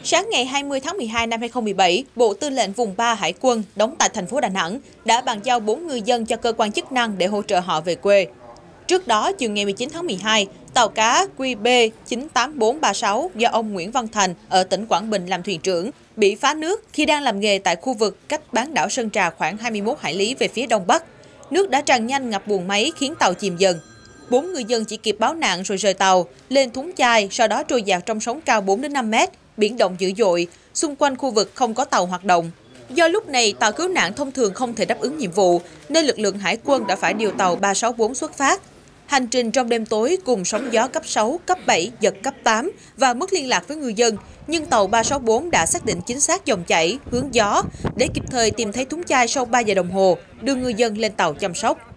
Sáng ngày 20 tháng 12 năm 2017, Bộ Tư lệnh Vùng 3 Hải quân đóng tại thành phố Đà Nẵng đã bàn giao 4 ngư dân cho cơ quan chức năng để hỗ trợ họ về quê. Trước đó, chiều ngày 19 tháng 12, tàu cá QB 98436 do ông Nguyễn Văn Thành ở tỉnh Quảng Bình làm thuyền trưởng bị phá nước khi đang làm nghề tại khu vực cách bán đảo Sơn Trà khoảng 21 hải lý về phía đông bắc. Nước đã tràn nhanh ngập buồng máy khiến tàu chìm dần. 4 ngư dân chỉ kịp báo nạn rồi rời tàu, lên thúng chai, sau đó trôi dạt trong sóng cao 4 đến 5 mét, biển động dữ dội, xung quanh khu vực không có tàu hoạt động. Do lúc này tàu cứu nạn thông thường không thể đáp ứng nhiệm vụ, nên lực lượng hải quân đã phải điều tàu 364 xuất phát. Hành trình trong đêm tối cùng sóng gió cấp 6, cấp 7, giật cấp 8 và mất liên lạc với ngư dân, nhưng tàu 364 đã xác định chính xác dòng chảy, hướng gió để kịp thời tìm thấy thúng chai sau 3 giờ đồng hồ, đưa ngư dân lên tàu chăm sóc.